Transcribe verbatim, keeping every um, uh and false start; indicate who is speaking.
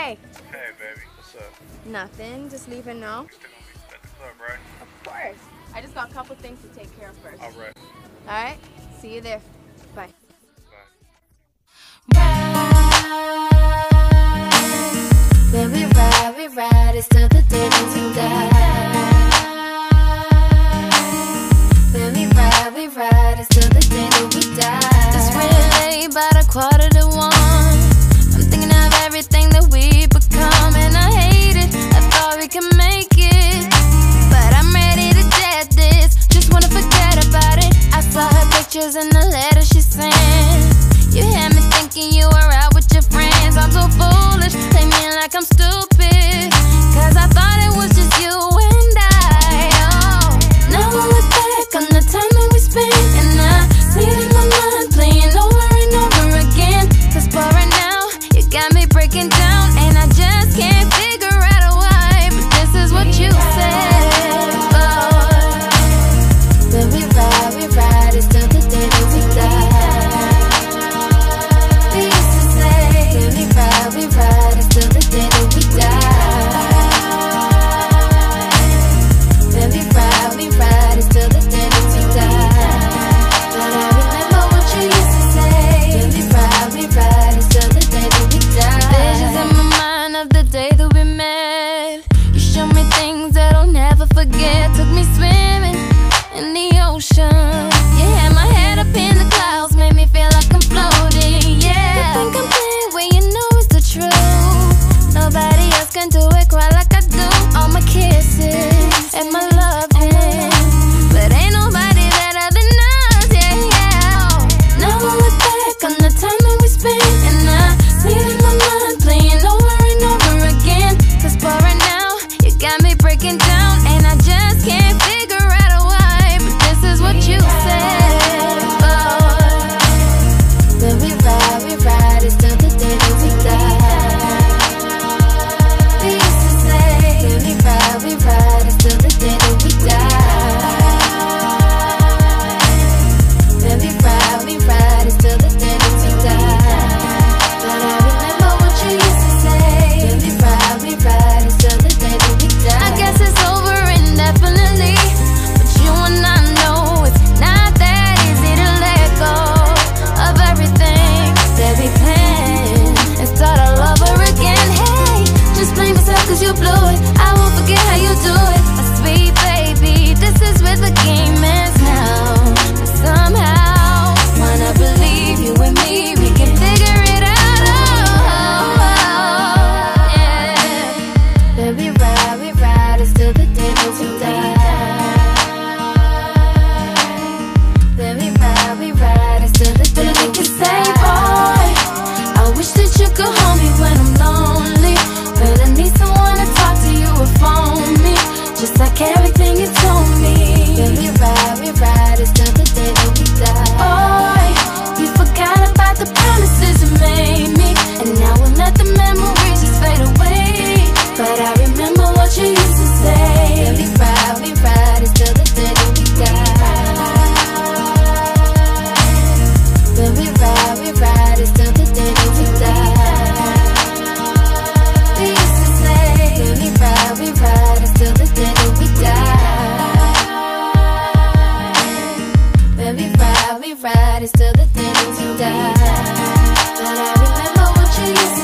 Speaker 1: Hey.
Speaker 2: Hey, baby. What's up?
Speaker 1: Nothing. Just leaving now.
Speaker 2: You still gonna be at the club, right?
Speaker 1: Of course. I just got a couple things to take care of first.
Speaker 2: All right.
Speaker 1: All right. See you there. Bye.
Speaker 2: Bye.
Speaker 3: When we ride, we ride, it's till the day that we die. When we ride, we ride, it's till the day that we die. It's really about a quarter to one. I'm thinking of everything that we become, and I hate it. I thought we could make it, but I'm ready to jet this. Just wanna forget about it. I saw her pictures in the letter she sent. You had me thinking you were out with your friends. I'm so foolish, play me like I'm stupid, cause I thought it was just you and I. Oh, now I look back on the time that we spent, and I see it in my mind playing over and over again. Cause for right now, you got me breaking down, and I just can't figure out why. But this is what you said. Oh, when we ride, we ride, it's till the day that we die. We ride until the day that we die. When we ride, we ride until the day that we die. But I remember what you used to say. When we ride, we ride until the day that we die. Visions in my mind of the day that we met. You showed me things that I'll never forget. Took me swimming in the ocean. You had my head up in the clouds, made me feel like I'm floating. Yeah, you think I'm playing when you know true. Nobody else can do it quite like I do. All my kisses and my loving, but ain't nobody better than us, yeah, yeah. Now I look back on the time that we spent, and I see it in my mind playing over and over again. Cause for right now, you got me breaking down, and I just can't figure out why. But this is what you said. Oh, when we ride, we ride, it's till the day that we die. We ride until the day that we die. When we ride, we ride until the day that we die. But I remember what you used to say. When we ride, we ride until the day that we die. I guess it's over indefinitely, but you and I know it's not that easy to let go of everything that we planned and start all over again. Hey, just blame yourself cause you blew it. I won't forget how you do it. A sweet baby, this is where the game ends now. But somehow, wanna believe you and me, we can figure it out. Oh, oh, oh, yeah. When we ride, we ride, it's till the day that we die. When we ride, we ride, it's till the day that we say, boy, I wish that you could hold me when I'm lonely, when I need someone to talk to you or phone me, just like everything you told me. When we ride, we ride, it's till the day that we die. Boy, you forgot about the promises you made me, and now we'll let the memories just fade away. But I remember what you used to say. When we ride, we ride, it's till the day that we die. When we ride, we ride, it's till the day that we die. We used to say, when we ride, we ride, it's till the day that we die. When we ride, we ride, it's till the day that we die. But I remember what you used to say.